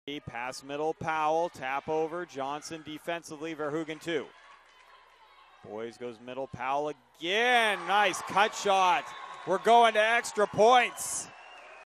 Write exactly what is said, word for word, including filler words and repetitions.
Pass middle, Powell, tap over, Johnson defensively, Verhoeven two. Boys goes middle, Powell again, nice cut shot. We're going to extra points.